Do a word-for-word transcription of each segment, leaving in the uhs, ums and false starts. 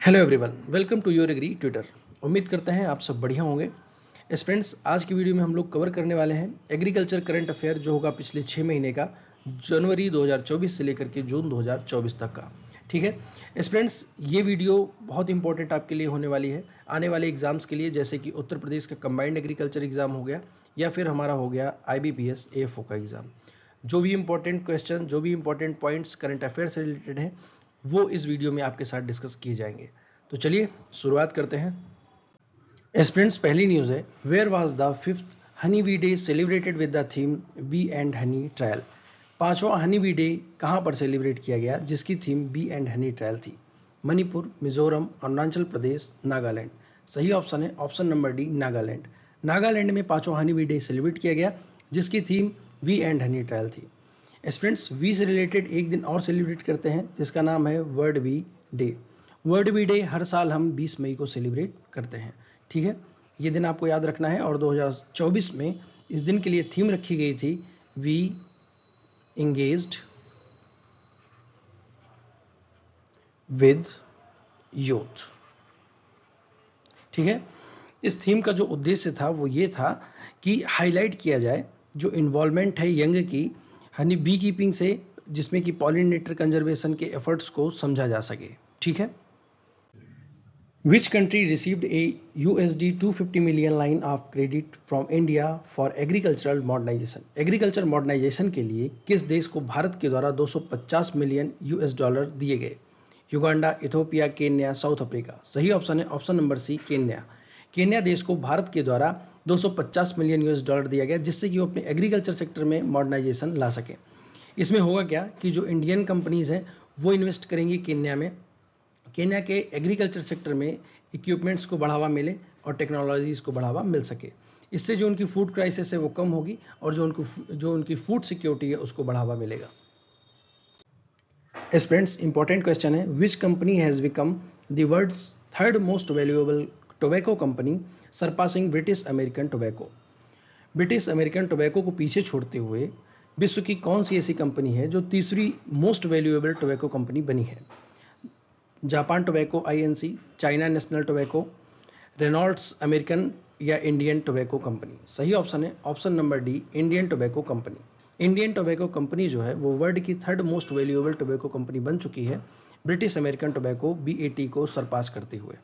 Hello everyone, welcome to your agri Twitter. उम्मीद करते हैं आप सब बढ़िया होंगे। एस फ्रेंड्स, आज की वीडियो में हम लोग कवर करने वाले हैं एग्रीकल्चर करंट अफेयर जो होगा पिछले छः महीने का, जनवरी दो हज़ार चौबीस से लेकर के जून दो हज़ार चौबीस तक का। ठीक है एस फ्रेंड्स, ये वीडियो बहुत इंपॉर्टेंट आपके लिए होने वाली है आने वाले एग्जाम्स के लिए, जैसे कि उत्तर प्रदेश का कंबाइंड एग्रीकल्चर एग्जाम हो गया या फिर हमारा हो गया I B P S A F O का एग्जाम। जो भी इंपॉर्टेंट क्वेश्चन, जो भी इंपॉर्टेंट पॉइंट्स करंट अफेयर से रिलेटेड हैं, वो इस वीडियो में आपके साथ डिस्कस किए जाएंगे। तो चलिए शुरुआत करते हैं। एस्पिरेंट्स, पहली न्यूज़ है, where was the fifth honey bee day celebrated with the theme bee and honey trial. पांचवा हनी बी डे कहां पर सेलिब्रेट किया गया जिसकी theme bee and honey trial थी? मणिपुर, मिजोरम, अरुणाचल प्रदेश, नागालैंड। सही ऑप्शन है option number D, Nagaland. Nagaland में पांचवा हनी बी डे सेलिब्रेट किया गया जिसकी theme bee and honey trial थी। एस्पिरेंट्स, वी से रिलेटेड एक दिन और सेलिब्रेट करते हैं जिसका नाम है world bee day. World bee day हर साल हम बीस मई को सेलिब्रेट करते हैं। ठीक है, ये दिन आपको याद रखना है। और दो हज़ार चौबीस में इस दिन के लिए थीम रखी गई थी वी इंगेज्ड विद यूथ। ठीक है, इस थीम का जो उद्देश्य था वो ये था कि हाईलाइट किया जाए जो इन्वॉल्वमेंट है यंग की हनी बी कीपिंग से, जिसमें कि पॉलिनेटर कंजर्वेशन के एफर्ट्स को समझा जा सके। ठीक है, Which country received a U S D two hundred fifty million line of credit from India for agricultural modernization? Agriculture modernization के लिए किस देश को भारत के द्वारा दो सौ पचास मिलियन यूएस डॉलर दिए गए? Uganda, Ethiopia, Kenya, South Africa. सही ऑप्शन है option number C, Kenya. Kenya देश को भारत के द्वारा दो सौ पचास मिलियन यूएस डॉलर दिया गया जिससे कि वो अपने एग्रीकल्चर सेक्टर में मॉडर्नाइजेशन ला सके। इसमें होगा क्या कि जो इंडियन कंपनीज हैं वो इन्वेस्ट करेंगी केन्या में। केन्या के एग्रीकल्चर सेक्टर में इक्विपमेंट्स को बढ़ावा मिले और टेक्नोलॉजीज को बढ़ावा मिल सके। इससे जो उनकी फूड क्राइसिस है वो कम होगी और जो उनको जो उनकी फूड सिक्योरिटी है उसको बढ़ावा मिलेगा। स्टूडेंट्स, इंपॉर्टेंट क्वेश्चन है, which company has become the world's third most valuable tobacco company surpassing British American tobacco. British American tobacco को पीछे छोड़ते हुए विश्व की कौन सी ऐसी कंपनी है जो तीसरी मोस्ट वैल्यूएबल टोबैको कंपनी बनी है? Japan tobacco I N C, China national tobacco, Reynolds American या इंडियन टोबैको कंपनी। सही ऑप्शन है option number D, Indian tobacco company. Indian tobacco company जो है वो वर्ल्ड की third most valuable tobacco company बन चुकी है, British American tobacco B A T को सरपास करते हुए।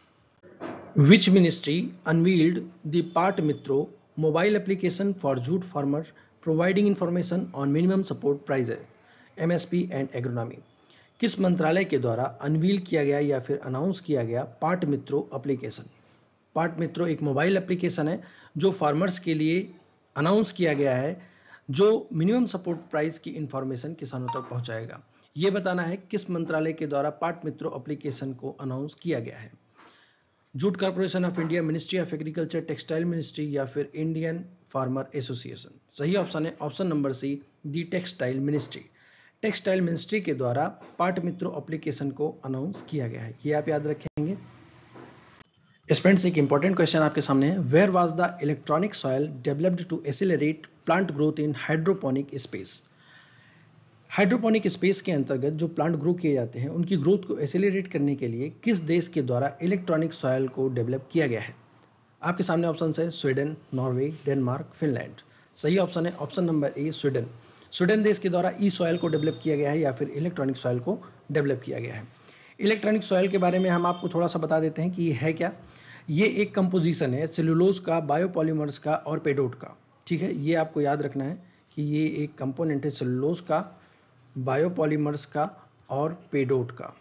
Which ministry unveiled the Paat Mitro mobile application for jute farmer providing information on minimum support price M S P and agronomy. किस मंत्रालय के द्वारा अनवील किया गया या फिर अनाउंस किया गया पाट मित्रो एप्लीकेशन? पाट मित्रो एक मोबाइल एप्लीकेशन है जो फार्मर्स के लिए अनाउंस किया गया है, जो मिनिमम सपोर्ट प्राइस की इंफॉर्मेशन किसानों तक पहुंचाएगा। ये बताना है किस मंत्रालय के द्वारा पाट मित्रो एप्लीकेशन को अनाउंस किया गया है। Jute corporation of India, ministry of agriculture, textile ministry या फिर इंडियन फार्मर एसोसिएशन। सही ऑप्शन है option number C, the textile ministry. Textile ministry के द्वारा पाट मित्रो एप्लीकेशन को अनाउंस किया गया है, ये आप याद रखेंगे। स्टूडेंट्स, एक इंपॉर्टेंट क्वेश्चन आपके सामने है, where was the electronic soil developed to accelerate plant growth in hydroponic space. Hydroponic space के अंतर्गत जो प्लांट ग्रो किए जाते हैं उनकी ग्रोथ को एक्सेलरेट करने के लिए किस देश के द्वारा इलेक्ट्रॉनिक सॉइल को डेवलप किया गया है? आपके सामने ऑप्शन है स्वीडन, नॉर्वे, डेनमार्क, फिनलैंड। सही ऑप्शन है option number A, Sweden. Sweden देश के द्वारा ई सॉइल को डेवलप किया गया है या फिर इलेक्ट्रॉनिक सॉइल को डेवलप किया गया है। इलेक्ट्रॉनिक सॉइल के बारे में हम आपको थोड़ा सा बता देते हैं कि ये है क्या। ये एक कंपोजिशन है सेलुलोज का, बायोपॉलीमर्स का और पेडोट का। ठीक है, ये आपको याद रखना है कि ये एक कंपोनेंट है सेलुलोज का, बायोपॉलीमर्स का और पेडोट का।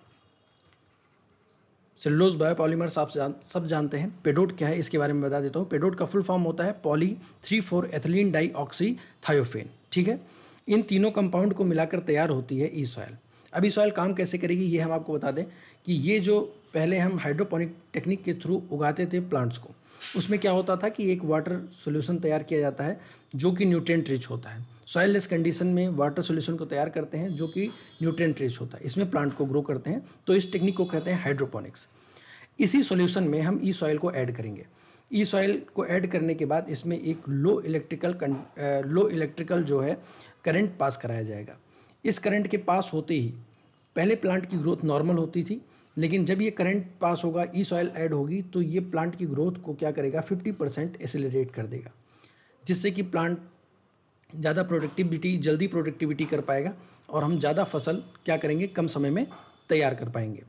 सेलुलोज, बायोपॉलीमर्स आप जान, सब जानते हैं। पेडोट क्या है इसके बारे में बता देता हूँ। पेडोट का फुल फॉर्म होता है poly three four ethylene di oxy thiophene. ठीक है, इन तीनों कंपाउंड को मिलाकर तैयार होती है ई सॉइल। अब ई सॉइल काम कैसे करेगी ये हम आपको बता दें कि ये जो पहले हम हाइड्रोपोनिक टेक्निक के थ्रू उगाते थे प्लांट्स को, उसमें क्या होता था कि एक वाटर सॉल्यूशन तैयार किया जाता है जो कि न्यूट्रिएंट रिच होता है। सॉइल लेस कंडीशन में वाटर सॉल्यूशन को तैयार करते हैं जो कि न्यूट्रिएंट रिच होता है, इसमें प्लांट को ग्रो करते हैं, तो इस टेक्निक को कहते हैं हाइड्रोपोनिक्स। इसी सॉल्यूशन में हम ई सॉइल को ऐड करेंगे। ई सॉइल को ऐड करने के बाद इसमें एक लो इलेक्ट्रिकल लो इलेक्ट्रिकल जो है करंट पास कराया जाएगा। इस करंट के पास होते ही पहले प्लांट की ग्रोथ नॉर्मल होती थी, लेकिन जब ये करंट पास होगा, ई सॉइल ऐड होगी, तो ये प्लांट की ग्रोथ को क्या करेगा, फिफ्टी परसेंट एसिलरेट कर देगा, जिससे कि प्लांट ज़्यादा प्रोडक्टिविटी जल्दी प्रोडक्टिविटी कर पाएगा और हम ज़्यादा फसल क्या करेंगे, कम समय में तैयार कर पाएंगे।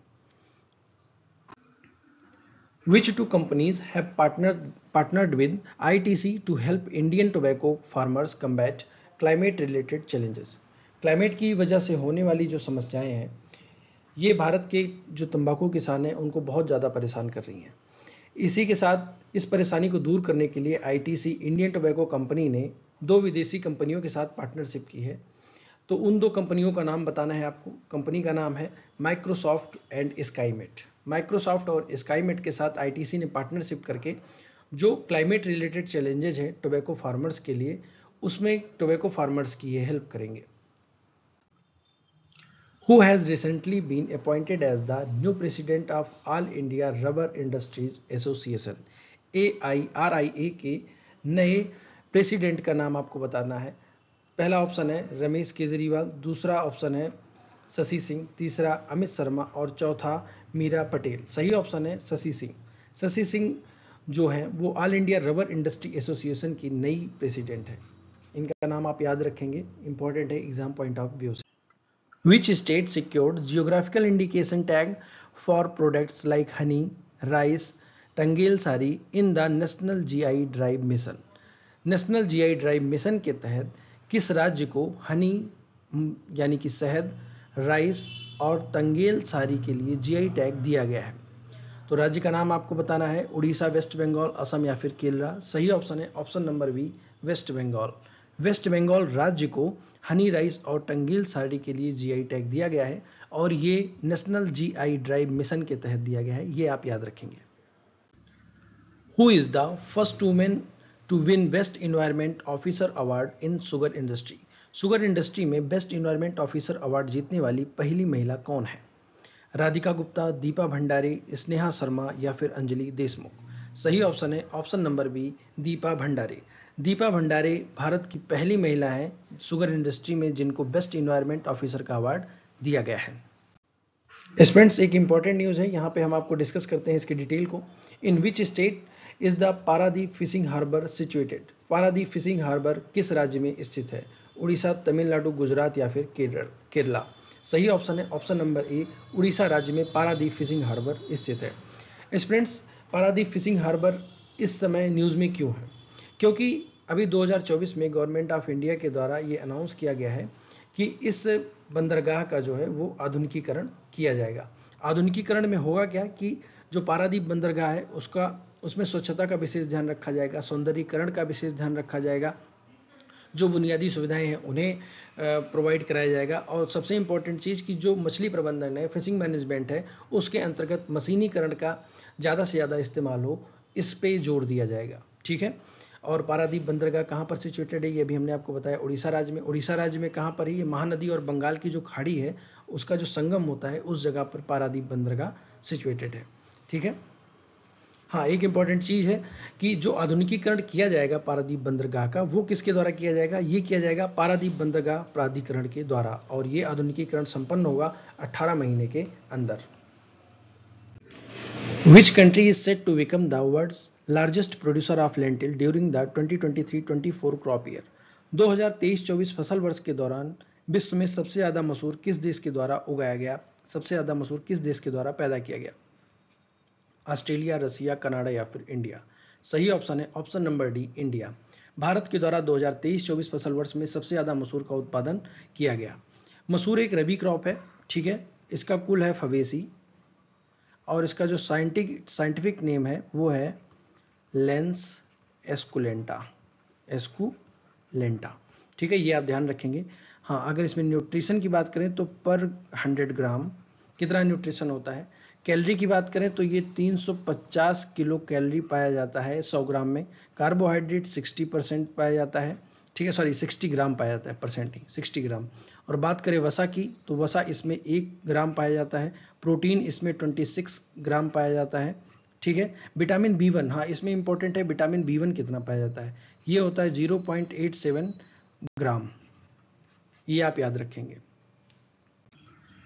Which two companies have partnered partnered with I T C to help Indian tobacco farmers combat climate related challenges? Climate की वजह से होने वाली जो समस्याएं हैं, ये भारत के जो तंबाकू किसान हैं उनको बहुत ज़्यादा परेशान कर रही हैं। इसी के साथ इस परेशानी को दूर करने के लिए I T C Indian tobacco company ने दो विदेशी कंपनियों के साथ पार्टनरशिप की है। तो उन दो कंपनियों का नाम बताना है आपको। कंपनी का नाम है माइक्रोसॉफ्ट एंड स्काईमेट। माइक्रोसॉफ्ट और स्काईमेट के साथ आई टी सी ने पार्टनरशिप करके जो क्लाइमेट रिलेटेड चैलेंजेज हैं टोबैको फार्मर्स के लिए, उसमें टोबैको फार्मर्स की ये हेल्प करेंगे। Who has recently been appointed as the new president of All India Rubber Industries Association A I R I A के नए प्रेसिडेंट का नाम आपको बताना है। पहला ऑप्शन है रमेश केजरीवाल, दूसरा ऑप्शन है शशि सिंह, तीसरा अमित शर्मा और चौथा मीरा पटेल। सही ऑप्शन है शशि सिंह। शशि सिंह जो है वो all India rubber industry association की नई प्रेसिडेंट है। इनका नाम आप याद रखेंगे, इंपॉर्टेंट है एग्जाम पॉइंट ऑफ व्यू से। Which state secured geographical indication tag for products like honey, rice, Tangel sari in the National G I Drive Mission? National G I drive mission के तहत किस राज्य को हनी यानी कि शहद, राइस और तंगेल सारी के लिए जी आई टैग दिया गया है? तो राज्य का नाम आपको बताना है उड़ीसा, वेस्ट बंगाल, असम या फिर केरला। सही ऑप्शन है option number B, West Bengal. West Bengal राज्य को हनी, राइस और टंगेल साड़ी के लिए जी आई टैग दिया गया है और ये national G I drive mission के तहत दिया गया है, ये आप याद रखेंगे। Who is the first women to win best environment officer award in sugar industry? Sugar industry में बेस्ट इन्वायरमेंट ऑफिसर अवार्ड जीतने वाली पहली महिला कौन है? राधिका गुप्ता, दीपा भंडारी, स्नेहा शर्मा या फिर अंजलि देशमुख। सही ऑप्शन है option number B, Deepa Bhandari. Deepa Bhandari Bharat की पहली महिला है शुगर इंडस्ट्री में जिनको बेस्ट इन्वायरमेंट ऑफिसर का अवार्ड दिया गया है। स्टूडेंट्स, एक इंपॉर्टेंट न्यूज़ है, यहाँ पे हम आपको डिस्कस करते हैं इसकी डिटेल को। In which state is the Paradip fishing harbour situated? Paradip fishing harbour किस राज्य में स्थित है? उड़ीसा, तमिलनाडु, गुजरात या फिर केरल केरला। सही ऑप्शन है ऑप्शन नंबर ए, उड़ीसा राज्य में पारादीप फिशिंग हार्बर स्थित है। स्टूडेंट्स, पारादीप फिशिंग हार्बर इस समय न्यूज़ में क्यों है? क्योंकि अभी दो हज़ार चौबीस में गवर्नमेंट ऑफ इंडिया के द्वारा ये अनाउंस किया गया है कि इस बंदरगाह का जो है वो आधुनिकीकरण किया जाएगा। आधुनिकीकरण में होगा क्या कि जो पारादीप बंदरगाह है उसका उसमें स्वच्छता का विशेष ध्यान रखा जाएगा, सौंदर्यीकरण का विशेष ध्यान रखा जाएगा, जो बुनियादी सुविधाएं हैं उन्हें प्रोवाइड कराया जाएगा और सबसे इम्पोर्टेंट चीज़ कि जो मछली प्रबंधन है, फिशिंग मैनेजमेंट है, उसके अंतर्गत मशीनीकरण का ज़्यादा से ज़्यादा इस्तेमाल हो, इस पे जोर दिया जाएगा। ठीक है। और पारादीप बंदरगाह कहाँ पर सिचुएटेड है, ये भी हमने आपको बताया, उड़ीसा राज्य में। उड़ीसा राज्य में कहाँ पर है? ये महानदी और बंगाल की जो खाड़ी है उसका जो संगम होता है उस जगह पर पारादीप बंदरगाह सिचुएटेड है। ठीक है। हाँ, एक इंपॉर्टेंट चीज़ है कि जो आधुनिकीकरण किया जाएगा पारादीप बंदरगाह का, वो किसके द्वारा किया जाएगा? ये किया जाएगा पारादीप बंदरगाह प्राधिकरण के द्वारा और ये आधुनिकीकरण संपन्न होगा अठारह महीने के अंदर। Which country is said to become the world's largest producer of lentil during the twenty twenty-three twenty-four crop year? दो हज़ार तेईस चौबीस फसल वर्ष के दौरान विश्व में सबसे ज़्यादा मसूर किस देश के द्वारा उगाया गया? सबसे ज़्यादा मसूर किस देश के द्वारा पैदा किया गया? ऑस्ट्रेलिया, रसिया, कनाडा या फिर इंडिया। सही ऑप्शन है option number D, India. Bharat के द्वारा दो हज़ार तेईस चौबीस फसल वर्ष में सबसे ज़्यादा मसूर का उत्पादन किया गया। मसूर एक रबी क्रॉप है, ठीक है। इसका कुल है फवेसी और इसका जो साइंटिफिक साइंटिफिक नेम है वो है लेंस एस्कुलेंटा एस्कुलेंटा ठीक है, ये आप ध्यान रखेंगे। हाँ, अगर इसमें न्यूट्रिशन की बात करें तो पर हंड्रेड ग्राम कितना न्यूट्रिशन होता है। कैलोरी की बात करें तो ये तीन सौ पचास किलो कैलोरी पाया जाता है सौ ग्राम में। कार्बोहाइड्रेट साठ परसेंट पाया जाता है, ठीक है, सॉरी साठ ग्राम पाया जाता है, परसेंट नहीं, साठ ग्राम। और बात करें वसा की तो वसा इसमें एक ग्राम पाया जाता है। प्रोटीन इसमें छब्बीस ग्राम पाया जाता है, ठीक है। विटामिन बी वन, हाँ इसमें इंपॉर्टेंट है, विटामिन बी वन कितना पाया जाता है? ये होता है zero point eight seven gram, ये आप याद रखेंगे।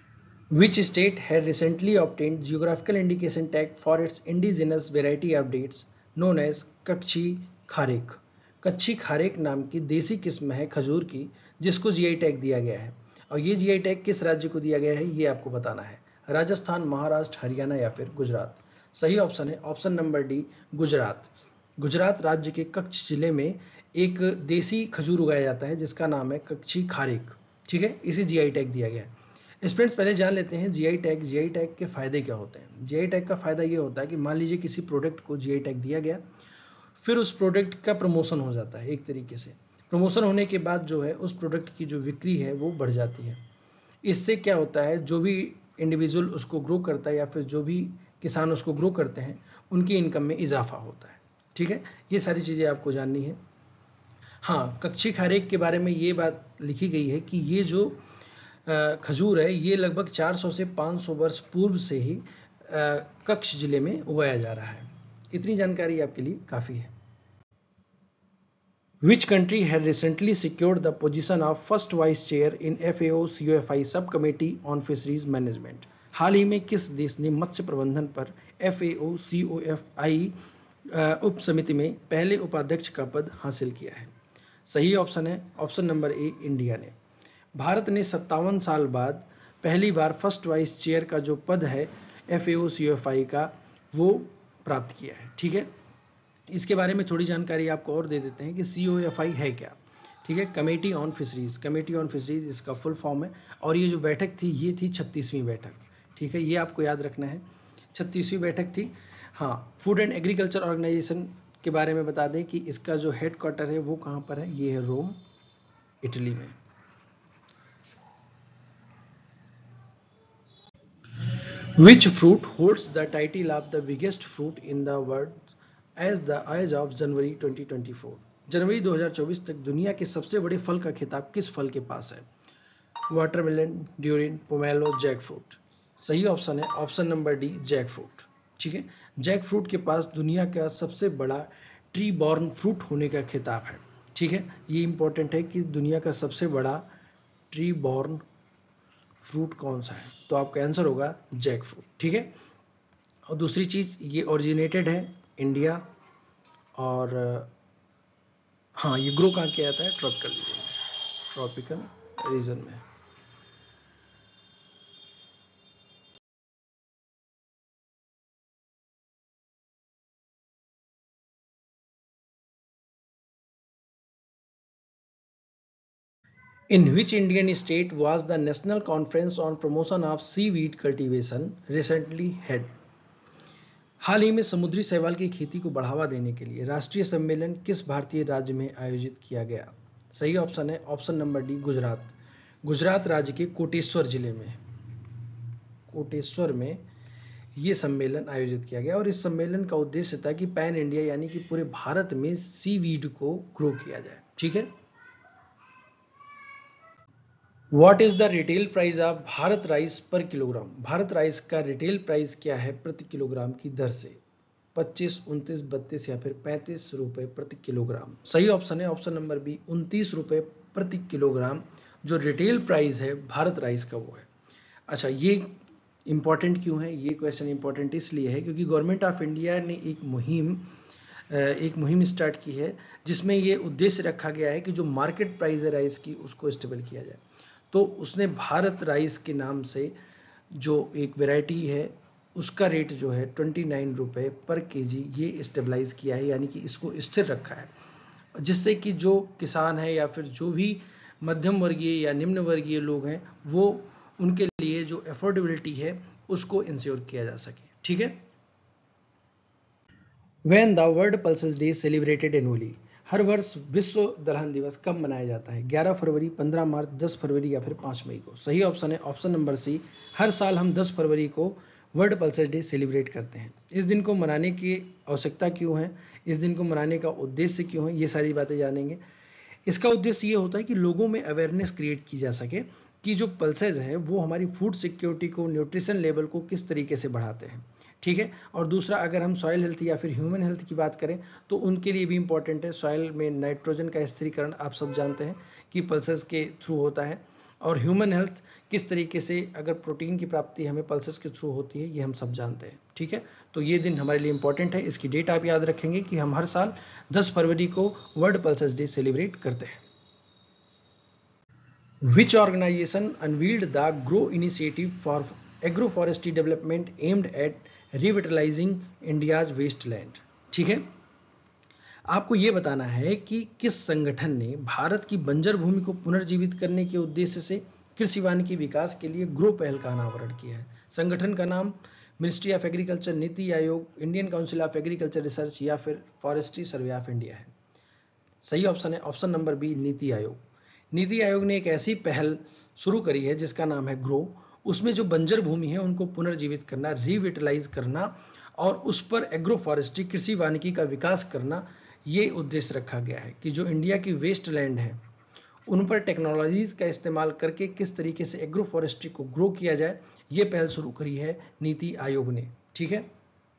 Which state had recently obtained geographical indication tag for its indigenous variety of dates known as कच्छी खारेक? कच्छी खारेक नाम की देसी किस्म है खजूर की जिसको जीआई टैग दिया गया है, और ये जीआई टैग किस राज्य को दिया गया है ये आपको बताना है। राजस्थान, महाराष्ट्र, हरियाणा या फिर गुजरात? सही ऑप्शन है option number D, Gujarat. Gujarat राज्य के कच्छ जिले में एक देसी खजूर उगाया जाता है जिसका नाम है कच्छी खारेक। ठीक है, इसे जीआई टैग दिया गया है। स्टूडेंट्स पहले जान लेते हैं जीआई टैग। जीआई टैग के फायदे क्या होते हैं। जीआई टैग का फायदा ये होता है कि मान लीजिए किसी प्रोडक्ट को जीआई टैग दिया गया, फिर उस प्रोडक्ट का प्रमोशन हो जाता है। एक तरीके से प्रमोशन होने के बाद जो है उस प्रोडक्ट की जो बिक्री है वो बढ़ जाती है। इससे क्या होता है, जो भी इंडिविजुअल उसको ग्रो करता है या फिर जो भी किसान उसको ग्रो करते हैं उनकी इनकम में इजाफा होता है। ठीक है, ये सारी चीज़ें आपको जाननी है। हाँ, कच्छी खारेक के बारे में ये बात लिखी गई है कि ये जो खजूर है ये लगभग चार सौ से पाँच सौ वर्ष पूर्व से ही कच्छ जिले में उगाया जा रहा है। इतनी जानकारी आपके लिए काफ़ी है। Which country had recently secured the position of first vice chair in F A O C O F I subcommittee on fisheries management? हाल ही में किस देश ने मत्स्य प्रबंधन पर F A O C O F I उप समिति में पहले उपाध्यक्ष का पद हासिल किया है? सही ऑप्शन है ऑप्शन नंबर ए, इंडिया ने। भारत ने सत्तावन साल बाद पहली बार फर्स्ट वाइस चेयर का जो पद है F A O C O F I का वो प्राप्त किया है। ठीक है, इसके बारे में थोड़ी जानकारी आपको और दे देते हैं कि सी ओ एफ आई है क्या। ठीक है, committee on fisheries. Committee on fisheries इसका फुल फॉर्म है, और ये जो बैठक थी ये थी छत्तीसवीं बैठक। ठीक है, ये आपको याद रखना है, छत्तीसवीं बैठक थी। हाँ, फूड एंड एग्रीकल्चर ऑर्गेनाइजेशन के बारे में बता दें कि इसका जो हेड क्वार्टर है वो कहाँ पर है, ये है रोम, इटली में। Which fruit holds the title of the biggest fruit in the world as the as of January twenty twenty four? जनवरी दो हज़ार चौबीस तक दुनिया के सबसे बड़े फल का खिताब किस फल के पास है? Watermelon, durian, pomelo, jackfruit? सही ऑप्शन है option number D, jackfruit. ठीक है, जैक फ्रूट के पास दुनिया का सबसे बड़ा ट्री बॉर्न फ्रूट होने का खिताब है। ठीक है, ये इंपॉर्टेंट है कि दुनिया का सबसे बड़ा ट्री बॉर्न फ्रूट कौन सा है, तो आपका आंसर होगा जैक फ्रूट। ठीक है, और दूसरी चीज ये ओरिजिनेटेड है इंडिया, और हाँ ये ग्रो कहाँ किया जाता है, ट्रॉपिकल रीजन में, ट्रॉपिकल रीजन में। In which Indian state was the National Conference on Promotion of Seaweed Cultivation recently held? हाल ही में समुद्री शैवाल की खेती को बढ़ावा देने के लिए राष्ट्रीय सम्मेलन किस भारतीय राज्य में आयोजित किया गया? सही ऑप्शन है option number D, Gujarat. Gujarat राज्य के कोटेश्वर जिले में, कोटेश्वर में ये सम्मेलन आयोजित किया गया, और इस सम्मेलन का उद्देश्य था कि पैन इंडिया यानी कि पूरे भारत में सीवीड को ग्रो किया जाए। ठीक है, what is the retail price of Bharat rice per kilogram? Bharat rice का रिटेल प्राइस क्या है प्रति किलोग्राम की दर से? पच्चीस, उनतीस, बत्तीस या फिर पैंतीस रुपए प्रति किलोग्राम? सही ऑप्शन है ऑप्शन नंबर बी, उनतीस रुपए प्रति किलोग्राम जो रिटेल प्राइस है भारत राइस का वो है। अच्छा, ये इंपॉर्टेंट क्यों है? ये क्वेश्चन इंपॉर्टेंट इसलिए है क्योंकि गवर्नमेंट ऑफ इंडिया ने एक मुहिम एक मुहिम स्टार्ट की है जिसमें ये उद्देश्य रखा गया है कि जो मार्केट प्राइस है राइस की उसको स्टेबल किया जाए। तो उसने भारत राइस के नाम से जो एक वैरायटी है उसका रेट जो है ट्वेंटी नाइन रुपये पर केजी ये स्टेबलाइज किया है, यानी कि इसको स्थिर रखा है, जिससे कि जो किसान है या फिर जो भी मध्यम वर्गीय या निम्न वर्गीय लोग हैं वो उनके लिए जो अफोर्डेबिलिटी है उसको इंश्योर किया जा सके। ठीक है, when the world pulses day celebrated annually? हर वर्ष विश्व दलहन दिवस कब मनाया जाता है? ग्यारह फरवरी, पंद्रह मार्च, दस फरवरी या फिर पाँच मई को? सही ऑप्शन है ऑप्शन नंबर सी, हर साल हम दस फरवरी को वर्ल्ड पल्सेस डे सेलिब्रेट करते हैं। इस दिन को मनाने की आवश्यकता क्यों है, इस दिन को मनाने का उद्देश्य क्यों है, ये सारी बातें जानेंगे। इसका उद्देश्य ये होता है कि लोगों में अवेयरनेस क्रिएट की जा सके कि जो पल्सेज हैं वो हमारी फूड सिक्योरिटी को, न्यूट्रिशन लेवल को किस तरीके से बढ़ाते हैं। ठीक है, और दूसरा अगर हम सॉइल हेल्थ या फिर ह्यूमन हेल्थ की बात करें तो उनके लिए भी इंपॉर्टेंट है। सॉइल में नाइट्रोजन का स्थिरीकरण आप सब जानते हैं कि पल्सेस के थ्रू होता है, और ह्यूमन हेल्थ किस तरीके से अगर प्रोटीन की प्राप्ति हमें पल्सेस के थ्रू होती है, ये हम सब जानते हैं। ठीक है, तो ये दिन हमारे लिए इंपॉर्टेंट है। इसकी डेट आप याद रखेंगे कि हम हर साल दस फरवरी को वर्ल्ड पल्सेस डे सेलिब्रेट करते हैं। Which organization unveiled the GROW initiative for agroforestry development aimed at revitalizing India's wasteland? ठीक है, आपको यह बताना है कि किस संगठन ने भारत की बंजर भूमि को पुनर्जीवित करने के उद्देश्य से कृषि वानिकी विकास के लिए ग्रो पहल का अनावरण किया है। संगठन का नाम ministry of agriculture, NITI Aayog, Indian council of agriculture research या फिर फॉरेस्ट्री सर्वे ऑफ इंडिया है। सही ऑप्शन है option number B, NITI Aayog. NITI Aayog ने एक ऐसी पहल शुरू करी है जिसका नाम है ग्रो। उसमें जो बंजर भूमि है उनको पुनर्जीवित करना, रिविटलाइज करना और उस पर एग्रो फॉरेस्ट्री, कृषि वानिकी का विकास करना, ये उद्देश्य रखा गया है कि जो इंडिया की वेस्ट लैंड है उन पर टेक्नोलॉजीज का इस्तेमाल करके किस तरीके से एग्रो फॉरेस्ट्री को ग्रो किया जाए, ये पहल शुरू करी है नीति आयोग ने। ठीक है,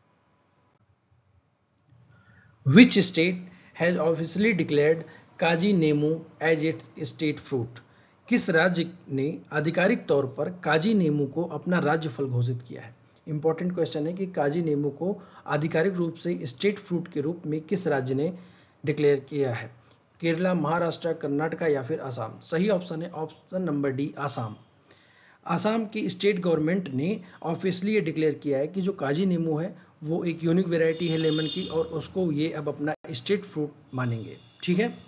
which state has officially declared Kaji Nemu as its state fruit? किस राज्य ने आधिकारिक तौर पर काजी नेमू को अपना राज्य फल घोषित किया है? इंपॉर्टेंट क्वेश्चन है कि काजी नेमू को आधिकारिक रूप से स्टेट फ्रूट के रूप में किस राज्य ने डिक्लेयर किया है? केरला, महाराष्ट्र, कर्नाटका या फिर असम? सही ऑप्शन है option number D, Assam. Assam की स्टेट गवर्नमेंट ने ऑफिशियली ये डिक्लेयर किया है कि जो काजी नींबू है वो एक यूनिक वेराइटी है लेमन की और उसको ये अब अपना स्टेट फ्रूट मानेंगे। ठीक है,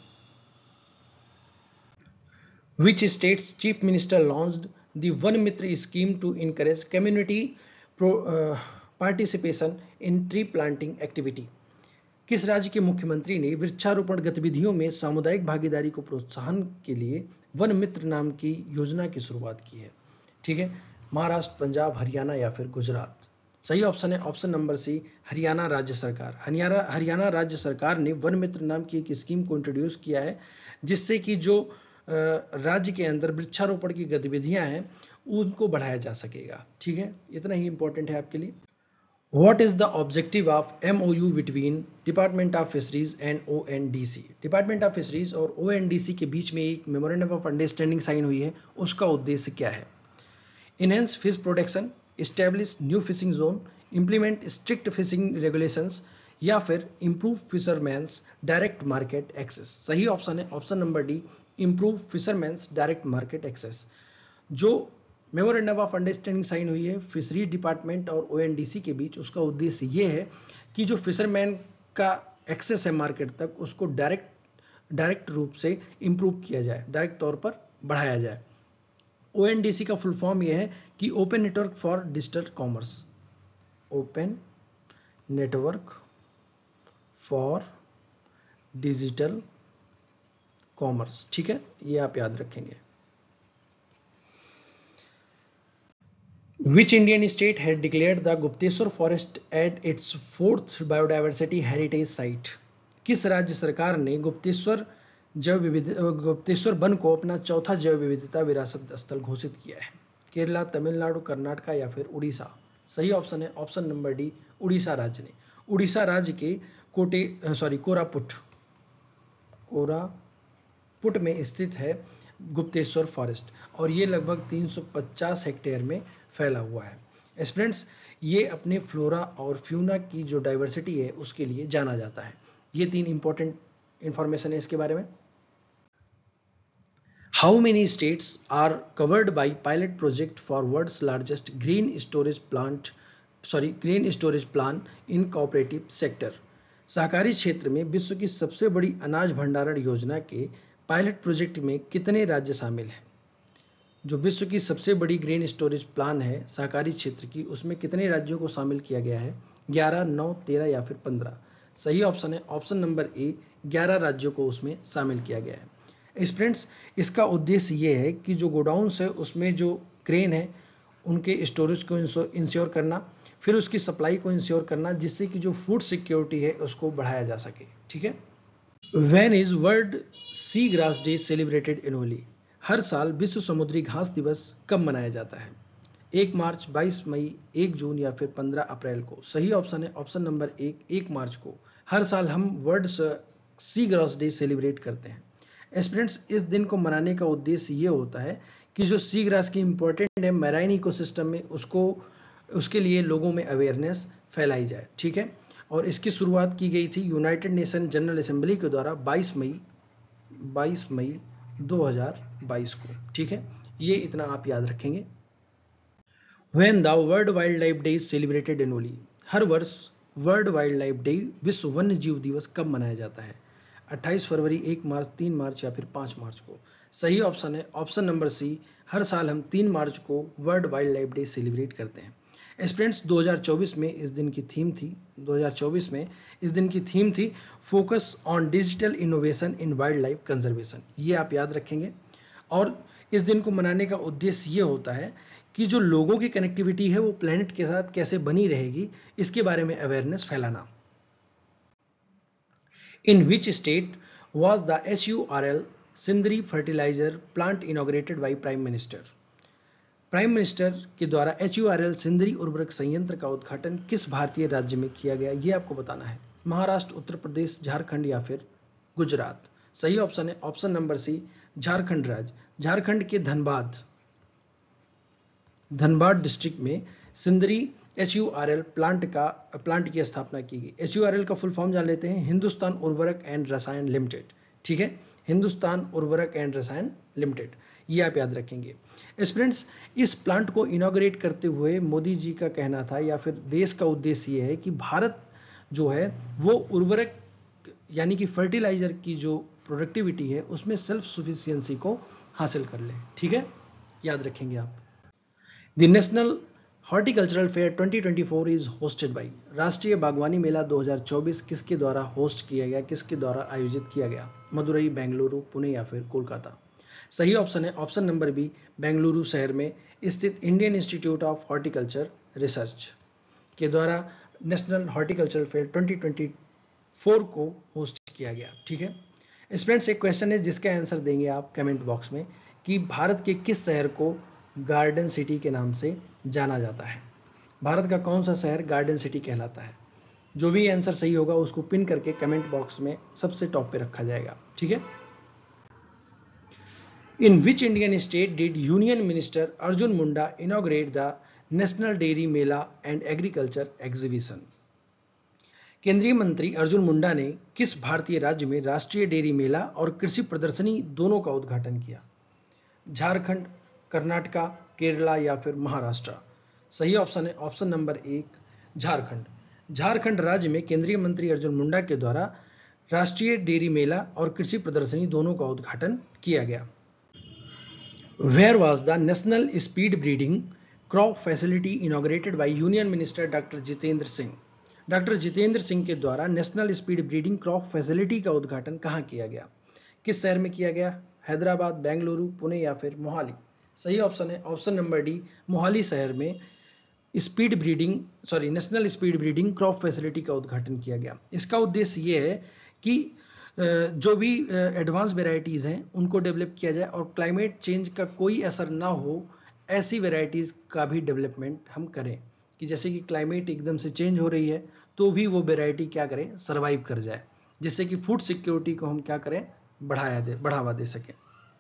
which state's chief minister launched the Van Mitra scheme to encourage community participation in tree planting activity? किस राज्य के मुख्यमंत्री ने वृक्षारोपण गतिविधियों में सामुदायिक भागीदारी को प्रोत्साहन के लिए वन मित्र नाम की योजना की शुरुआत की है? ठीक है, महाराष्ट्र, पंजाब, हरियाणा या फिर गुजरात? सही ऑप्शन है ऑप्शन नंबर सी, हरियाणा राज्य सरकार। हरियाणा हरियाणा राज्य सरकार ने वन मित्र नाम की एक स्कीम को इंट्रोड्यूस किया है जिससे कि जो राज्य के अंदर वृक्षारोपण की गतिविधियां हैं उनको बढ़ाया जा सकेगा। ठीक है, इतना ही इंपॉर्टेंट है आपके लिए। What is the objective of M O U between Department of Fisheries and O N D C? Department of Fisheries और O N D C के बीच में एक मेमोरेंडम ऑफ अंडरस्टैंडिंग साइन हुई है, उसका उद्देश्य क्या है? Enhance fish protection, establish new fishing zone, implement strict fishing regulations या फिर improve fishermen's direct market access? सही ऑप्शन है option number D, improve fishermen's direct market access। जो मेमोरेंडम ऑफ अंडरस्टैंडिंग साइन हुई है फिशरी डिपार्टमेंट और ONDC के बीच, उसका उद्देश्य ये है कि जो फिशरमैन का एक्सेस है मार्केट तक उसको डायरेक्ट डायरेक्ट रूप से इंप्रूव किया जाए, डायरेक्ट तौर पर बढ़ाया जाए। ओएनडीसी का फुल फॉर्म ये है कि open network for digital commerce, open network for digital commerce. ठीक है, ये आप याद रखेंगे। Which Indian state had declared the Gupteshwar forest at its fourth biodiversity heritage site? किस राज्य सरकार ने गुप्तेश्वर जैव विविधता गुप्तेश्वर वन को अपना चौथा जैव विविधता विरासत स्थल घोषित किया है? केरला, तमिलनाडु, कर्नाटका या फिर उड़ीसा? सही ऑप्शन है ऑप्शन नंबर डी, उड़ीसा राज्य ने। उड़ीसा राज्य के कोटे सॉरी कोरापुट कोरापुट में स्थित है गुप्तेश्वर फॉरेस्ट और ये लगभग तीन सौ पचास हेक्टेयर में फैला हुआ है। स्टूडेंट्स, ये अपने फ्लोरा और फ्यूना की जो डाइवर्सिटी है उसके लिए जाना जाता है। ये तीन इंपॉर्टेंट इंफॉर्मेशन है इसके बारे में। How many states are covered by pilot project for world's largest grain storage plant sorry grain storage plan in cooperative sector? सहकारी क्षेत्र में विश्व की सबसे बड़ी अनाज भंडारण योजना के पायलट प्रोजेक्ट में कितने राज्य शामिल हैं? जो विश्व की सबसे बड़ी ग्रेन स्टोरेज प्लान है सहकारी क्षेत्र की, उसमें कितने राज्यों को शामिल किया गया है? ग्यारह, नौ, तेरह या फिर पंद्रह? सही ऑप्शन है ऑप्शन नंबर ए, ग्यारह राज्यों को उसमें शामिल किया गया है। स्टूडेंट्स, इसका उद्देश्य ये है कि जो गोडाउन्स है उसमें जो ग्रेन है उनके स्टोरेज को इंश्योर करना, फिर उसकी सप्लाई को इंश्योर करना जिससे कि जो फूड सिक्योरिटी है उसको बढ़ाया जा सके। ठीक है, when is world seagrass day celebrated annually? हर साल विश्व समुद्री घास दिवस कब मनाया जाता है? एक मार्च, बाईस मई, एक जून या फिर पंद्रह अप्रैल को? सही ऑप्शन है ऑप्शन नंबर एक, एक मार्च को। हर साल हम world seagrass day celebrate करते हैं। स्टूडेंट्स, इस दिन को मनाने का उद्देश्य ये होता है कि जो सी ग्रास की इंपॉर्टेंट है मैराइन इकोसिस्टम में, उसको उसके लिए लोगों में अवेयरनेस फैलाई जाए। ठीक है, और इसकी शुरुआत की गई थी यूनाइटेड नेशन जनरल असेंबली के द्वारा बाईस मई दो हज़ार बाईस को। ठीक है, ये इतना आप याद रखेंगे। When the World Wildlife Day is celebrated annually, हर वर्ष वर्ल्ड वाइल्ड लाइफ डे, विश्व वन्य जीव दिवस कब मनाया जाता है? अट्ठाईस फरवरी, एक मार्च, तीन मार्च या फिर पाँच मार्च को। सही ऑप्शन है ऑप्शन नंबर सी, हर साल हम तीन मार्च को world wildlife day celebrate करते हैं। स्टूडेंट्स, दो हज़ार चौबीस में इस दिन की थीम थी दो हज़ार चौबीस में इस दिन की थीम थी focus on digital innovation in wildlife conservation. ये आप याद रखेंगे। और इस दिन को मनाने का उद्देश्य ये होता है कि जो लोगों की कनेक्टिविटी है वो प्लेनेट के साथ कैसे बनी रहेगी, इसके बारे में अवेयरनेस फैलाना। In which state was the H U R L Sindri fertilizer plant inaugurated by prime minister? Prime minister के द्वारा H U R L Sindri उर्वरक संयंत्र का उद्घाटन किस भारतीय राज्य में किया गया, ये आपको बताना है। महाराष्ट्र, उत्तर प्रदेश, झारखंड या फिर गुजरात? सही ऑप्शन है ऑप्शन नंबर सी, झारखंड राज्य। झारखंड के धनबाद धनबाद डिस्ट्रिक्ट में Sindri H U R L plant का प्लांट की स्थापना की गई। एच यू आर एल का फुल फॉर्म जान लेते हैं, हिंदुस्तान उर्वरक एंड रसायन लिमिटेड। ठीक है, हिंदुस्तान उर्वरक एंड रसायन लिमिटेड, ये आप याद रखेंगे। स्टूडेंट्स, इस प्लांट को इनॉग्रेट करते हुए मोदी जी का कहना था या फिर देश का उद्देश्य ये है कि भारत जो है वो उर्वरक यानी कि फर्टिलाइजर की जो प्रोडक्टिविटी है उसमें सेल्फ सफिशिएंसी को हासिल कर ले। ठीक है, याद रखेंगे आप। The national horticultural fair twenty twenty four is hosted by, राष्ट्रीय बागवानी मेला दो हज़ार चौबीस किसके द्वारा होस्ट किया गया, किसके द्वारा आयोजित किया गया? मदुरई, बेंगलुरु, पुणे या फिर कोलकाता? सही ऑप्शन है ऑप्शन नंबर बी, बेंगलुरु शहर में स्थित Indian institute of horticulture research के द्वारा national horticultural fair twenty twenty four को होस्ट किया गया। ठीक है स्टूडेंट्स, एक क्वेश्चन है जिसका आंसर देंगे आप कमेंट बॉक्स में कि भारत के किस शहर को गार्डन सिटी के नाम से जाना जाता है? भारत का कौन सा शहर गार्डन सिटी कहलाता है? जो भी आंसर सही होगा उसको पिन करके कमेंट बॉक्स में सबसे टॉप पे रखा जाएगा। ठीक है। In which Indian state did union minister Arjun Munda inaugurate the national dairy mela and agriculture exhibition? केंद्रीय मंत्री अर्जुन मुंडा ने किस भारतीय राज्य में राष्ट्रीय डेयरी मेला और कृषि प्रदर्शनी दोनों का उद्घाटन किया? झारखंड, कर्नाटका, केरला या फिर महाराष्ट्र? सही ऑप्शन है ऑप्शन नंबर एक, झारखंड। झारखंड राज्य में केंद्रीय मंत्री अर्जुन मुंडा के द्वारा राष्ट्रीय डेयरी मेला और कृषि प्रदर्शनी दोनों का उद्घाटन किया गया। Where was the national speed breeding crop facility inaugurated by union minister doctor Jitendra Singh? Doctor Jitendra Singh के द्वारा national speed breeding crop facility का उद्घाटन कहाँ किया गया? किस शहर में किया गया? हैदराबाद, बेंगलुरु, पुणे या फिर मोहाली? सही ऑप्शन है ऑप्शन नंबर डी, मोहाली शहर में speed breeding sorry national speed breeding crop facility का उद्घाटन किया गया। इसका उद्देश्य ये है कि जो भी एडवांस वेराइटीज़ हैं उनको डेवलप किया जाए और क्लाइमेट चेंज का कोई असर ना हो, ऐसी वेराइटीज़ का भी डेवलपमेंट हम करें कि जैसे कि क्लाइमेट एकदम से चेंज हो रही है तो भी वो वेराइटी क्या करें, सर्वाइव कर जाए, जिससे कि फूड सिक्योरिटी को हम क्या करें, बढ़ाया दे बढ़ावा दे सकें।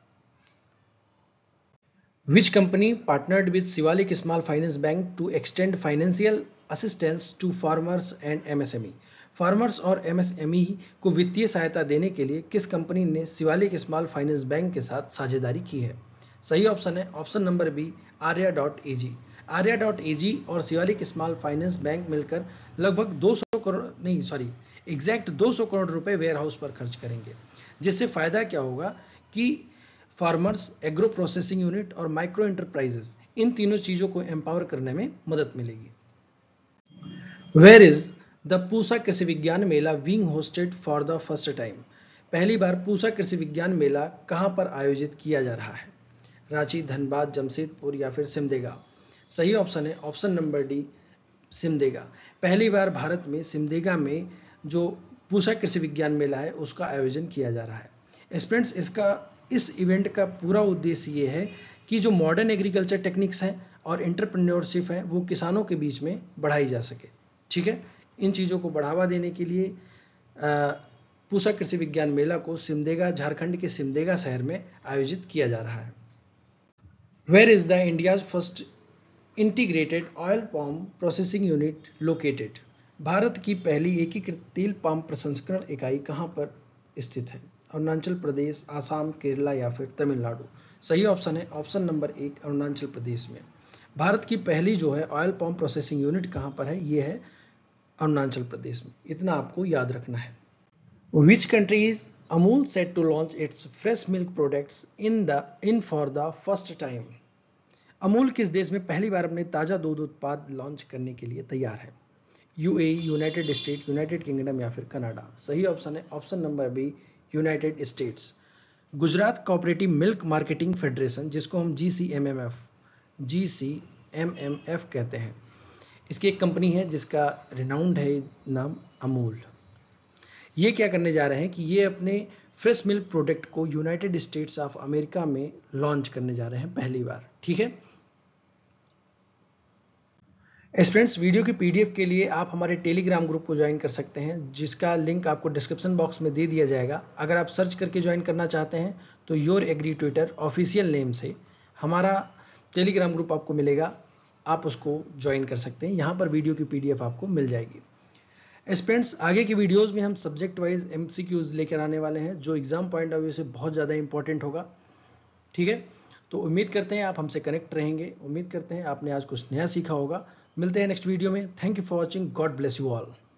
Which company partnered with Shivalik Small Finance Bank to extend financial assistance to farmers and M S M E? Farmers और एम एस एम ई को वित्तीय सहायता देने के लिए किस कंपनी ने शिवालिक स्मॉल फाइनेंस बैंक के साथ साझेदारी की है? सही ऑप्शन है option number B, Arya dot A G. Arya dot A G और शिवालिक स्मॉल फाइनेंस बैंक मिलकर लगभग दो सौ करोड़ नहीं सॉरी एग्जैक्ट दो सौ करोड़ रुपए वेयर हाउस पर खर्च करेंगे, जिससे फायदा क्या होगा कि फार्मर्स, एग्रो प्रोसेसिंग यूनिट और माइक्रो एंटरप्राइजेस, इन तीनों चीजों को एम्पावर करने में मदद मिलेगी। Where is the Pusa Krishi Vigyan Mela being hosted for the first time? पहली बार पूसा कृषि विज्ञान मेला कहां पर आयोजित किया जा रहा है? रांची, धनबाद, जमशेदपुर या फिर सिमदेगा? सही ऑप्शन है ऑप्शन नंबर डी, सिमदेगा। पहली बार भारत में सिमदेगा में जो पूसा कृषि विज्ञान मेला है उसका आयोजन किया जा रहा है। स्टूडेंट्स, इसका इस इवेंट का पूरा उद्देश्य ये है कि जो मॉडर्न एग्रीकल्चर टेक्निक्स हैं और एंटरप्रेन्योरशिप है वो किसानों के बीच में बढ़ाई जा सके। ठीक है, इन चीज़ों को बढ़ावा देने के लिए पूसा कृषि विज्ञान मेला को सिमदेगा, झारखंड के सिमदेगा शहर में आयोजित किया जा रहा है। Where is the India's first integrated oil palm processing unit located? Bharat की पहली एकीकृत तेल पाम प्रसंस्करण इकाई कहाँ पर स्थित है? अरुणाचल प्रदेश, आसाम, केरला या फिर तमिलनाडु? सही ऑप्शन है ऑप्शन नंबर एक, अरुणाचल प्रदेश में। भारत की पहली जो है ऑयल पाम प्रोसेसिंग यूनिट कहाँ पर है? ये है अरुणाचल प्रदेश में। इतना आपको याद रखना है। Which country is Amul set to launch its fresh milk products in the in for the first time? Amul किस देश में पहली बार अपने ताज़ा दूध उत्पाद लॉन्च करने के लिए तैयार है? UAE, United State, United Kingdom या फिर कनाडा? सही ऑप्शन है option number B, United States. Gujarat cooperative milk marketing federation, जिसको हम G C M M F G C M M F कहते हैं, इसकी एक कंपनी है जिसका रिनाउंड है नाम अमूल। ये क्या करने जा रहे हैं कि ये अपने फ्रेश मिल्क प्रोडक्ट को यूनाइटेड स्टेट्स ऑफ अमेरिका में लॉन्च करने जा रहे हैं पहली बार। ठीक है स्टूडेंट्स, वीडियो की पीडीएफ के लिए आप हमारे टेलीग्राम ग्रुप को ज्वाइन कर सकते हैं, जिसका लिंक आपको डिस्क्रिप्शन बॉक्स में दे दिया जाएगा। अगर आप सर्च करके ज्वाइन करना चाहते हैं तो your agri Twitter official name से हमारा टेलीग्राम ग्रुप आपको मिलेगा, आप उसको ज्वाइन कर सकते हैं। यहाँ पर वीडियो की पीडीएफ आपको मिल जाएगी। स्टूडेंट्स, आगे की वीडियोस में हम सब्जेक्ट वाइज एमसीक्यूज लेकर आने वाले हैं, जो एग्जाम पॉइंट ऑफ व्यू से बहुत ज़्यादा इंपॉर्टेंट होगा। ठीक है, तो उम्मीद करते हैं आप हमसे कनेक्ट रहेंगे। उम्मीद करते हैं आपने आज कुछ नया सीखा होगा। मिलते हैं नेक्स्ट वीडियो में। Thank you for watching. God bless you all.